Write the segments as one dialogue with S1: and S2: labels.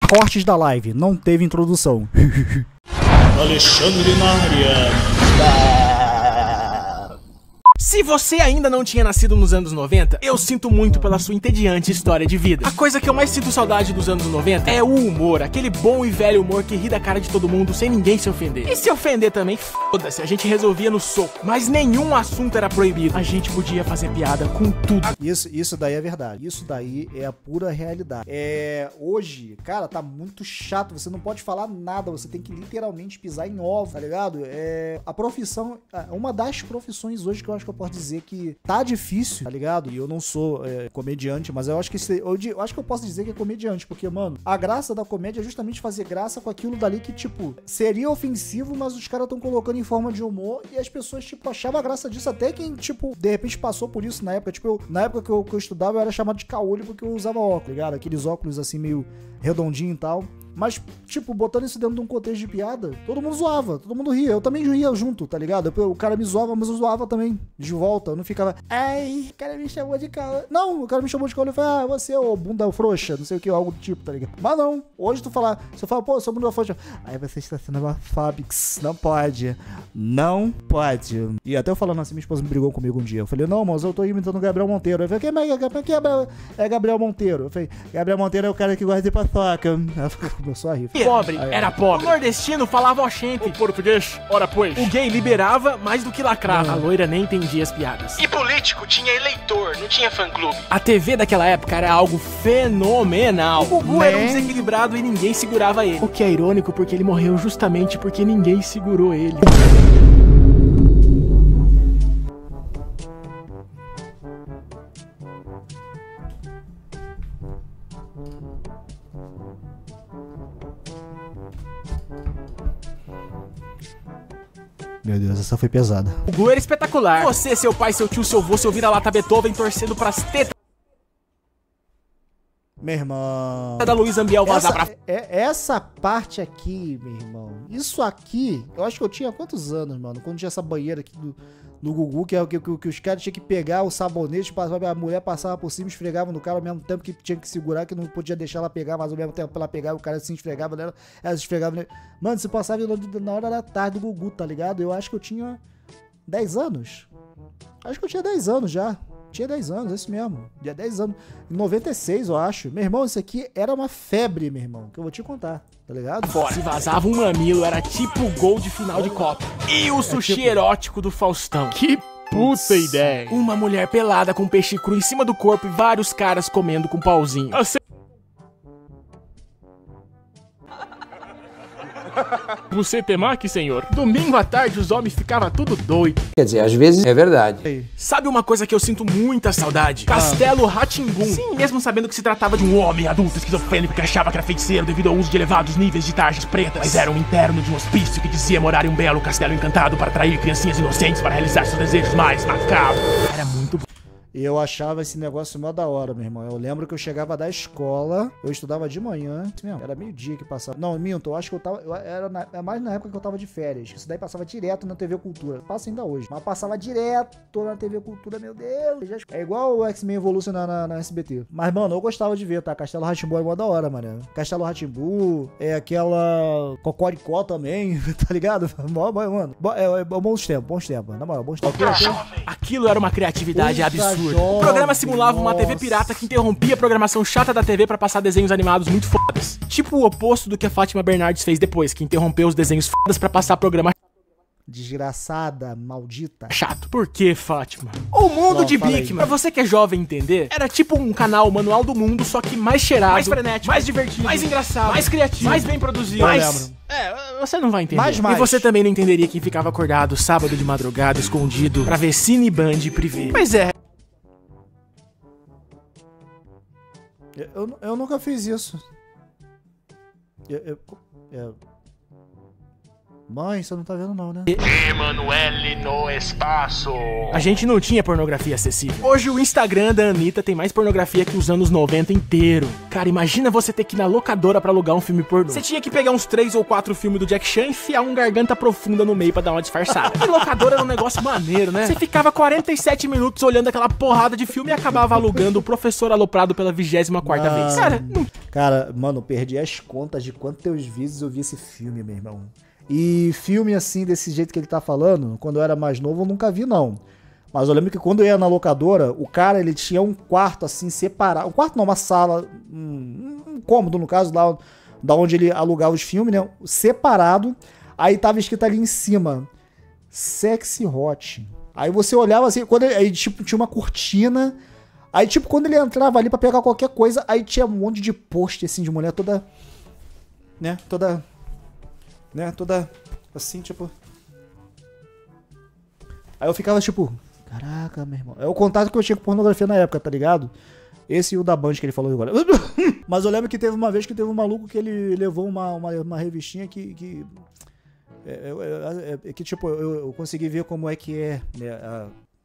S1: Cortes da live, não teve introdução.
S2: Alexandre na área.
S3: Se você ainda não tinha nascido nos anos 90, eu sinto muito pela sua entediante história de vida. A coisa que eu mais sinto saudade dos anos 90 é o humor, aquele bom e velho humor que ri da cara de todo mundo sem ninguém se ofender. E se ofender também, foda-se, a gente resolvia no soco. Mas nenhum assunto era proibido. A gente podia fazer piada com tudo.
S1: Isso daí é verdade. Isso daí é a pura realidade. Hoje, cara, tá muito chato. Você não pode falar nada. Você tem que literalmente pisar em ovo, tá ligado? A profissão, uma das profissões hoje que eu acho que eu posso dizer que tá difícil, tá ligado? E eu não sou comediante, mas eu acho que eu acho que eu posso dizer que é comediante, porque, mano, a graça da comédia é justamente fazer graça com aquilo dali que, tipo, seria ofensivo, mas os caras tão colocando em forma de humor e as pessoas, tipo, achavam a graça disso. Até quem, tipo, de repente passou por isso na época. Tipo, na época que eu estudava, eu era chamado de caolho porque eu usava óculos, tá ligado? Aqueles óculos assim, meio redondinho e tal. Mas, tipo, botando isso dentro de um contexto de piada, todo mundo zoava, todo mundo ria. Eu também ria junto, tá ligado? O cara me zoava, mas eu zoava também, de volta. Eu não ficava, ai, o cara me chamou de caolho. Não, o cara me chamou de caolho e falei, você, ô bunda frouxa, não sei o que, algo do tipo, tá ligado? Mas não, hoje tu fala, você fala, pô, eu sou bunda frouxa. Aí você está sendo homofóbico, não pode. Não pode. E até eu falando assim, minha esposa me brigou comigo um dia. Eu falei, não, mas eu tô imitando o Gabriel Monteiro. Eu falei, quem é Gabriel Monteiro? Eu falei, Gabriel Monteiro é o cara que gosta de paçoca. Ela começou a rir.
S3: Pobre, era pobre. O nordestino falava oxente.
S2: O português, ora pois.
S3: O gay liberava mais do que lacrava. A loira nem entendia as piadas.
S4: E político tinha eleitor, não tinha fã-clube.
S3: A TV daquela época era algo fenomenal. O Gugu era um desequilibrado e ninguém segurava ele. O que é irônico porque ele morreu justamente porque ninguém segurou ele.
S1: Meu Deus, essa foi pesada.
S3: O Gugu era espetacular. Você, seu pai, seu tio, seu avô, seu vira-lata Beethoven torcendo pras tetas
S1: Meu irmão,
S3: da Luísa Ambiel vazar pra...
S1: Essa parte aqui, meu irmão, isso aqui, eu acho que eu tinha quantos anos, mano? Quando tinha essa banheira aqui do Gugu, que os caras tinham que pegar o sabonete, a mulher passava por cima, esfregava no cara ao mesmo tempo que tinha que segurar, que não podia deixar ela pegar, mas ao mesmo tempo ela pegava, o cara se esfregava nela, ela se esfregava nela. Mano, se passava na hora da tarde do Gugu, tá ligado? Eu acho que eu tinha 10 anos. Acho que eu tinha 10 anos já. Tinha 10 anos, é isso mesmo. Tinha 10 anos. Em 96, eu acho. Meu irmão, isso aqui era uma febre, meu irmão. Que eu vou te contar, tá ligado?
S3: Se vazava um mamilo, era tipo gol de final de Copa. E o sushi erótico do Faustão.
S2: Que puta ideia.
S3: Uma mulher pelada com peixe cru em cima do corpo e vários caras comendo com pauzinho.
S2: Você temaki, senhor?
S3: Domingo à tarde os homens ficavam tudo doido.
S5: Quer dizer, às vezes é verdade.
S3: Sabe uma coisa que eu sinto muita saudade? Castelo Rá-Tim-Bum. Sim, mesmo sabendo que se tratava de um homem adulto esquizofrênico que achava que era feiticeiro devido ao uso de elevados níveis de tarjas pretas. Mas era um interno de um hospício que dizia morar em um belo castelo encantado para atrair criancinhas inocentes para realizar seus desejos mais macabros. Era muito bom.
S1: E eu achava esse negócio mó da hora, meu irmão. Eu lembro que eu chegava da escola, eu estudava de manhã, mesmo, era meio-dia que passava. Não, minto, eu acho que eu tava. É mais na época que eu tava de férias. Isso daí passava direto na TV Cultura. Passa ainda hoje. Mas passava direto na TV Cultura, meu Deus. É igual o X-Men Evolution na SBT. Mas, mano, eu gostava de ver, tá? Castelo Rá-Tim-Bum é mó da hora, mano. Castelo Rá-Tim-Bum, aquela Cocoricó também, tá ligado? Mano, bons tempos, na moral, bons tempos.
S3: Aquilo era uma criatividade absurda.
S1: Jovem,
S3: o programa simulava uma TV pirata que interrompia a programação chata da TV pra passar desenhos animados muito fodas. Tipo o oposto do que a Fátima Bernardes fez depois, que interrompeu os desenhos fodas pra passar programa
S1: desgraçada, maldita.
S3: chato. Por que, Fátima? O mundo de Bigman, pra você que é jovem entender, era tipo um canal Manual do Mundo, só que mais cheirado, mais frenético, mais divertido, mais engraçado, mais criativo, mais bem produzido. Você não vai entender. E você também não entenderia quem ficava acordado sábado de madrugada, escondido, pra ver Cine Band Privé. Mas
S1: eu nunca fiz isso. Mãe, você não tá vendo não, né?
S4: Emanuele no espaço.
S3: A gente não tinha pornografia acessível. Hoje o Instagram da Anitta tem mais pornografia que os anos 90 inteiro. Cara, imagina você ter que ir na locadora pra alugar um filme pornô. Você tinha que pegar uns 3 ou 4 filmes do Jack Chan e enfiar um Garganta Profunda no meio pra dar uma disfarçada. E locadora era um negócio maneiro, né? Você ficava 47 minutos olhando aquela porrada de filme e acabava alugando o Professor Aloprado pela 24ª vez. Cara, não...
S1: Cara, mano, eu perdi as contas de quantas vezes eu vi esse filme, meu irmão. E filme assim, desse jeito que ele tá falando, quando eu era mais novo, eu nunca vi, não. Mas eu lembro que quando eu ia na locadora, o cara, ele tinha um quarto assim, separado. Um quarto não, uma sala, um cômodo, no caso, lá da onde ele alugava os filmes, né? Separado. Aí tava escrito ali em cima, Sexy Hot. Aí você olhava assim, aí tipo, tinha uma cortina. Aí tipo, quando ele entrava ali pra pegar qualquer coisa, aí tinha um monte de post assim, de mulher toda, né? Toda assim, tipo... Aí eu ficava tipo... Caraca, meu irmão. É o contato que eu tinha com pornografia na época, tá ligado? Esse e o da Band que ele falou agora. Mas eu lembro que teve uma vez que teve um maluco que ele levou uma revistinha que tipo, eu consegui ver como é que é, né,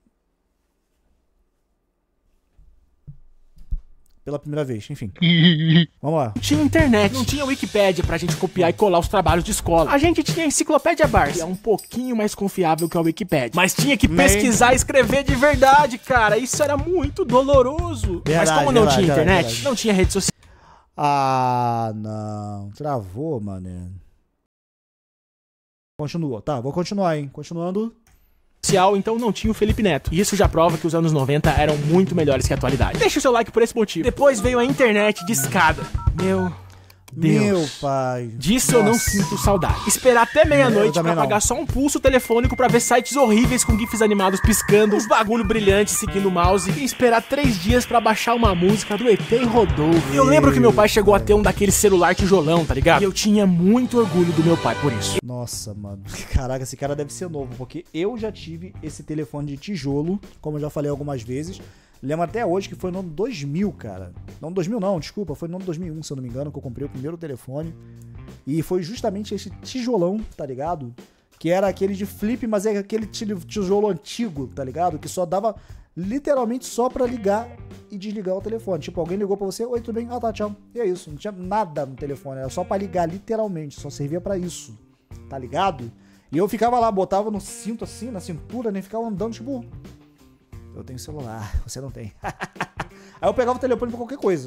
S1: pela primeira vez, enfim. Vamos lá.
S3: Tinha internet, não tinha Wikipédia pra gente copiar e colar os trabalhos de escola. A gente tinha a Enciclopédia Barça, que é um pouquinho mais confiável que a Wikipédia. Mas tinha que pesquisar e escrever de verdade, cara. Isso era muito doloroso. Mas como não tinha internet, não tinha rede social.
S1: Ah, não. Travou, mané. Continuou. Tá, vou continuar, hein. Continuando.
S3: Então não tinha o Felipe Neto. E isso já prova que os anos 90 eram muito melhores que a atualidade. Deixa o seu like por esse motivo. Depois veio a internet de escada. Meu Deus.
S1: Meu pai.
S3: Disso eu não sinto saudade. Esperar até meia-noite pra pagar só um pulso telefônico pra ver sites horríveis com gifs animados piscando, uns bagulho brilhantes seguindo o mouse, e esperar 3 dias pra baixar uma música do ET Rodolfo. Eu lembro que meu pai chegou a ter um daqueles celular tijolão, tá ligado? E eu tinha muito orgulho do meu pai por isso.
S1: Nossa, mano. Caraca, esse cara deve ser novo, porque eu já tive esse telefone de tijolo, como eu já falei algumas vezes. Lembro até hoje que foi no ano 2000, cara. Não, 2000 não, desculpa. Foi no ano 2001, se eu não me engano, que eu comprei o primeiro telefone. E foi justamente esse tijolão, tá ligado? Que era aquele de flip, mas é aquele tijolo antigo, tá ligado? Que só dava literalmente só pra ligar e desligar o telefone. Tipo, alguém ligou pra você, oi, tudo bem? Ah, tá, tchau. E é isso, não tinha nada no telefone. Era só pra ligar, literalmente. Só servia pra isso, tá ligado? E eu ficava lá, botava no cinto assim, na cintura, né? Ficava andando, tipo... Eu tenho celular, você não tem. Aí eu pegava o telefone pra qualquer coisa.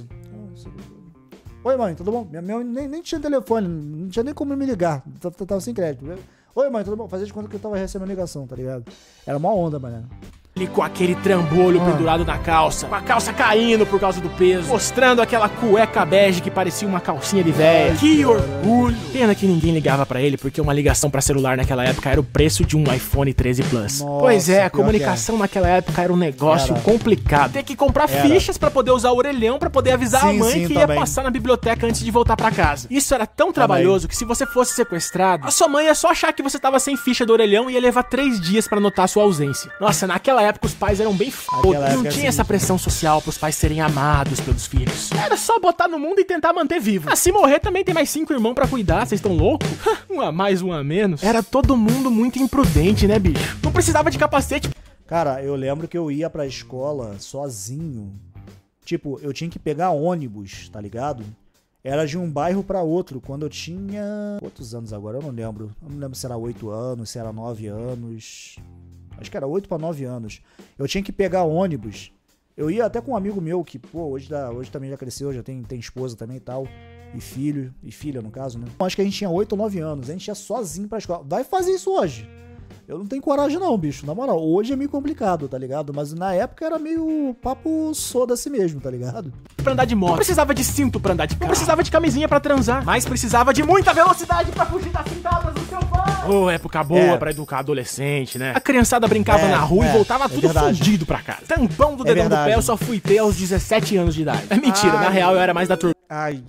S1: Oi, mãe, tudo bom? Minha nem tinha telefone, não tinha nem como me ligar. Tava sem crédito. Oi, mãe, tudo bom? Fazia de conta que eu tava recebendo ligação, tá ligado? Era uma onda, mano.
S3: Ele com aquele trambolho pendurado na calça, com a calça caindo por causa do peso, mostrando aquela cueca bege que parecia uma calcinha de véia. Que orgulho! Pena que ninguém ligava pra ele, porque uma ligação pra celular naquela época era o preço de um iPhone 13 Plus. Nossa, pois é, a comunicação naquela época era um negócio complicado. Ter que comprar fichas pra poder usar o orelhão, pra poder avisar a mãe que ia passar na biblioteca antes de voltar pra casa. Isso era tão trabalhoso que se você fosse sequestrado, a sua mãe ia só achar que você tava sem ficha do orelhão e ia levar 3 dias pra notar sua ausência. Nossa, naquela época os pais eram bem foda. Não tinha essa pressão social pros pais serem amados pelos filhos. Era só botar no mundo e tentar manter vivo. Se morrer também tem mais 5 irmãos pra cuidar, vocês estão loucos? Um a mais, um a menos. Era todo mundo muito imprudente, né, bicho? Não precisava de capacete.
S1: Cara, eu lembro que eu ia pra escola sozinho. Tipo, eu tinha que pegar ônibus, tá ligado? Era de um bairro pra outro, quando eu tinha... Quantos anos agora? Eu não lembro. Eu não lembro se era 8 anos, se era 9 anos... Acho que era 8 pra 9 anos. Eu tinha que pegar ônibus. Eu ia até com um amigo meu que, pô, hoje também já cresceu, já tem esposa também e tal. E filho, e filha no caso, né? Acho que a gente tinha 8 ou 9 anos. A gente ia sozinho pra escola. Vai fazer isso hoje. Eu não tenho coragem não, bicho. Na moral, hoje é meio complicado, tá ligado? Mas na época era meio papo soda-se mesmo, tá ligado?
S3: Pra andar de moto. Não precisava de cinto pra andar de carro. Não precisava de camisinha pra transar. Mas precisava de muita velocidade pra fugir das cintadas do seu pai. Ô, época boa pra educar adolescente, né? A criançada brincava na rua e voltava tudo fudido pra casa. Tampão do dedão do pé eu só fui ter aos 17 anos de idade. É mentira, na real eu era mais da turma.
S1: Ai.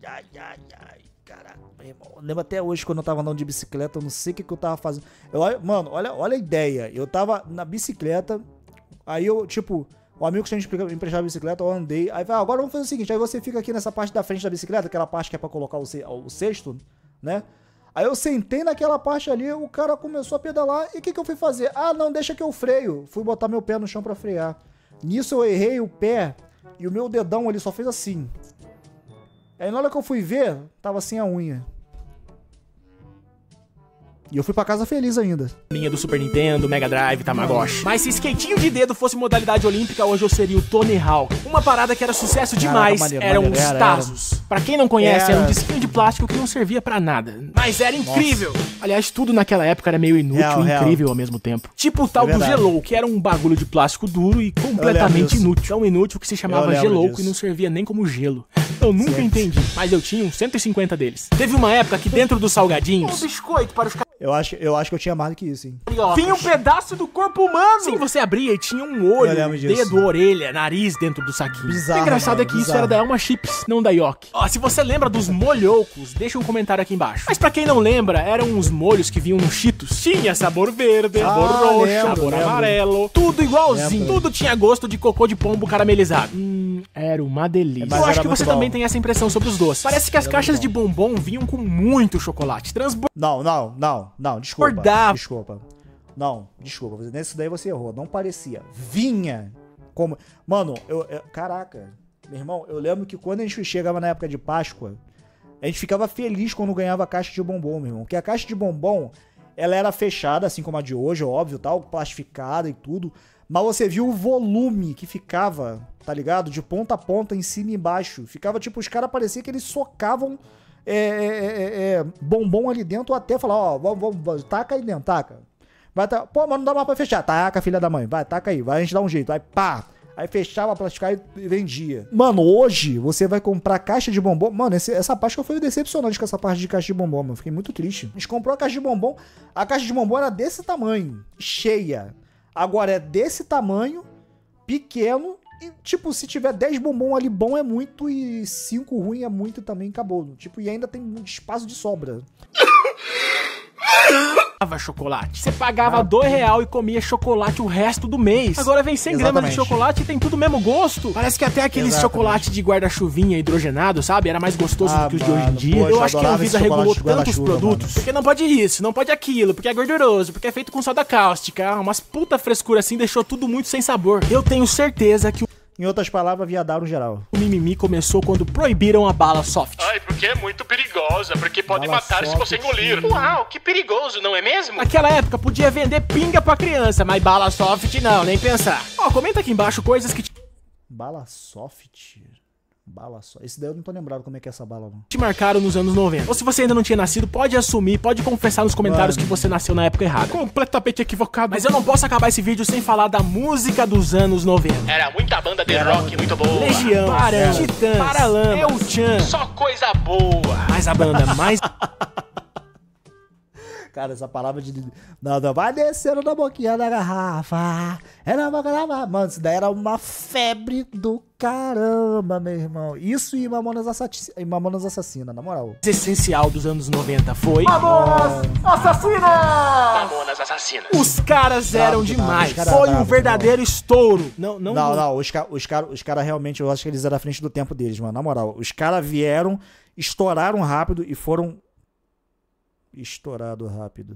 S1: Caraca, meu irmão. Eu lembro até hoje quando eu tava andando de bicicleta, eu não sei o que eu tava fazendo. Mano, olha a ideia. Eu tava na bicicleta, aí eu, tipo, o amigo que tinha me emprestado a bicicleta, eu andei. Aí agora vamos fazer o seguinte, aí você fica aqui nessa parte da frente da bicicleta, aquela parte que é pra colocar o cesto, né? Aí eu sentei naquela parte ali, o cara começou a pedalar, e o que eu fui fazer? Ah, não, deixa que eu freio. Fui botar meu pé no chão pra frear. Nisso eu errei o pé, e o meu dedão ali só fez assim. Aí na hora que eu fui ver, tava sem a unha. E eu fui pra casa feliz ainda.
S3: Linha do Super Nintendo, Mega Drive, Tamagotchi. Mas se skatinho de dedo fosse modalidade olímpica, hoje eu seria o Tony Hawk. Uma parada que era sucesso demais, eram os Tazos. Pra quem não conhece, era um disquinho de plástico que não servia pra nada. Mas era incrível! Aliás, tudo naquela época era meio inútil e incrível ao mesmo tempo. Tipo o tal do Gelouco, que era um bagulho de plástico duro e completamente inútil. Tão inútil que se chamava Gelouco e não servia nem como gelo. Eu nunca entendi, mas eu tinha uns 150 deles. Teve uma época que dentro dos salgadinhos... Um biscoito para os
S1: Eu acho que eu tinha mais do que isso, hein?
S3: Vinha um pedaço do corpo humano! Sim, você abria e tinha um olho, dedo, orelha, nariz dentro do saquinho. Bizarro, o engraçado é que isso era da Elma Chips, não da Yoki. Ó, se você lembra dos molhocos, deixa um comentário aqui embaixo. Mas pra quem não lembra, eram uns molhos que vinham nos Cheetos. Tinha sabor verde, sabor roxo, sabor amarelo. Tudo igualzinho. Tudo tinha gosto de cocô de pombo caramelizado. Era uma delícia. Eu acho que você também tem essa impressão sobre os doces. Parece que as caixas de bombom vinham com muito chocolate.
S1: Não, desculpa. Não, desculpa. Nesse daí você errou. Não parecia. Vinha como... Mano, caraca. Meu irmão, eu lembro que quando a gente chegava na época de Páscoa, a gente ficava feliz quando ganhava a caixa de bombom, meu irmão. Porque a caixa de bombom, ela era fechada, assim como a de hoje, óbvio, tal, plastificada e tudo. Mas você viu o volume que ficava, tá ligado? De ponta a ponta, em cima e embaixo. Ficava tipo, os caras pareciam que eles socavam bombom ali dentro até falar, ó, vamos, taca aí dentro, taca. Vai, pô, mas não dá mais pra fechar. Taca, filha da mãe, vai, taca aí, vai, a gente dá um jeito. Aí, pá, aí fechava, plastificava e vendia. Mano, hoje, você vai comprar caixa de bombom. Mano, essa Páscoa foi decepcionante com essa parte de caixa de bombom, mano. Fiquei muito triste. A gente comprou a caixa de bombom, a caixa de bombom era desse tamanho, cheia. Agora é desse tamanho, pequeno, e tipo, se tiver 10 bombom ali bom é muito e 5 ruim é muito também, acabou. Tipo, e ainda tem um espaço de sobra.
S3: Chocolate. Você pagava R$2 e comia chocolate o resto do mês. Agora vem 100 gramas de chocolate e tem tudo o mesmo gosto. Parece que até aqueles chocolate de guarda-chuvinha hidrogenado, sabe? Era mais gostoso do que os de hoje em dia. Eu acho que a Anvisa regulou tanto os produtos. Mano. Porque não pode isso, não pode aquilo, porque é gorduroso, porque é feito com soda cáustica. Umas puta frescura assim deixou tudo muito sem sabor. Eu tenho certeza que
S1: em outras palavras, viadaram geral.
S3: O mimimi começou quando proibiram a bala soft.
S4: Ai, porque é muito perigosa, porque pode matar se você engolir. Uau, que perigoso, não é mesmo?
S3: Naquela época podia vender pinga pra criança, mas bala soft não, nem pensar. Ó, comenta aqui embaixo coisas que...
S1: Bala soft? Bala só. Esse daí eu não tô lembrado como é que é essa bala, não.
S3: Te marcaram nos anos 90. Ou se você ainda não tinha nascido, pode assumir, pode confessar nos comentários que você nasceu na época errada. Completamente equivocado. Mas eu não posso acabar esse vídeo sem falar da música dos anos 90.
S4: Era muita banda de rock muito boa.
S3: Legião, Parã, Titãs, Paralamas, El Chan.
S4: Só coisa boa.
S3: Mas a banda mais...
S1: Cara, essa palavra de... Não, vai descendo na boquinha da garrafa. É na boca da garrafa. Mano, isso daí era uma febre do caramba, meu irmão. Isso e Mamonas Assassina, na moral.
S3: O essencial dos anos 90 foi... Mamonas Assassina!
S4: Mamonas Assassinas.
S3: Os caras eram demais. Foi um verdadeiro estouro. Não,
S1: os caras realmente, eu acho que eles eram à frente do tempo deles, mano. Na moral, os caras vieram, estouraram rápido e foram... Estourado rápido.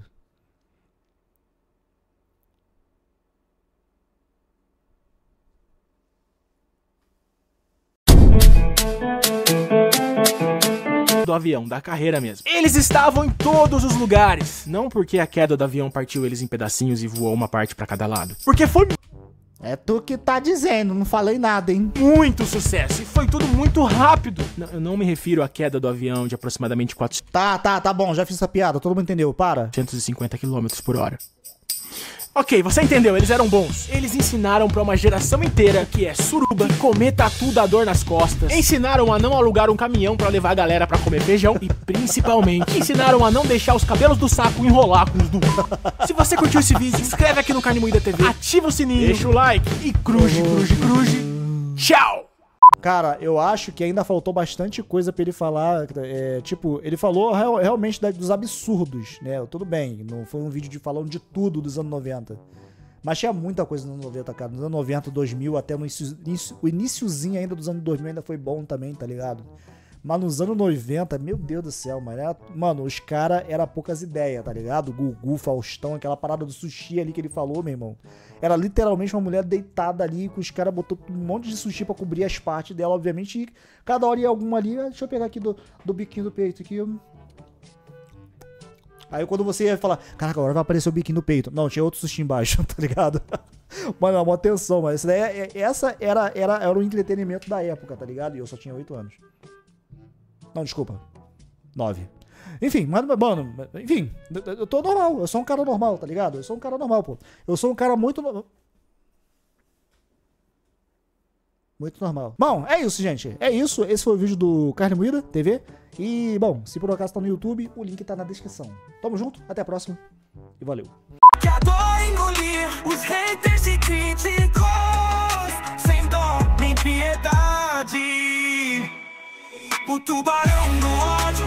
S3: Do avião, da carreira mesmo. Eles estavam em todos os lugares. Não porque a queda do avião partiu eles em pedacinhos e voou uma parte pra cada lado. Porque foi...
S1: É tu que tá dizendo, não falei nada, hein?
S3: Muito sucesso, e foi tudo muito rápido. Não, eu não me refiro à queda do avião de aproximadamente 400...
S1: Tá bom, já fiz essa piada, todo mundo entendeu, para.
S3: 150 km por hora. Ok, você entendeu, eles eram bons. Eles ensinaram pra uma geração inteira que é suruba, comer tatu da dor nas costas. Ensinaram a não alugar um caminhão pra levar a galera pra comer feijão. E principalmente, ensinaram a não deixar os cabelos do saco enrolar com os do... Se você curtiu esse vídeo, se inscreve aqui no Carne Moída TV, ativa o sininho, deixa o like e cruze. Tchau!
S1: Cara, eu acho que ainda faltou bastante coisa pra ele falar, tipo, ele falou realmente dos absurdos, né, tudo bem, não foi um vídeo falando de tudo dos anos 90, mas tinha muita coisa nos anos 90, cara, nos anos 90, 2000, até o iniciozinho ainda dos anos 2000 ainda foi bom também, tá ligado? Mas nos anos 90, meu Deus do céu, mano. Mano, os caras eram poucas ideias, tá ligado? Gugu, Faustão, aquela parada do sushi ali que ele falou, meu irmão. Era literalmente uma mulher deitada ali, com os caras botou um monte de sushi pra cobrir as partes dela, obviamente. E cada hora ia alguma ali. Deixa eu pegar aqui do biquinho do peito aqui. Aí quando você ia falar, caraca, agora vai aparecer o biquinho do peito. Não, tinha outro sushi embaixo, tá ligado? Mano, é uma atenção, mas essa era o entretenimento da época, tá ligado? E eu só tinha 8 anos. Não, desculpa. 9. Enfim, mano, enfim, eu tô normal. Eu sou um cara normal, tá ligado? Eu sou um cara normal, pô. Eu sou um cara muito normal. Bom, é isso, gente. É isso. Esse foi o vídeo do Carne Moída TV. E, bom, se por acaso tá no YouTube, o link tá na descrição. Tamo junto, até a próxima. E valeu.
S6: Que adora engolir os haters e críticos, sem dó nem piedade. O tubarão do ódio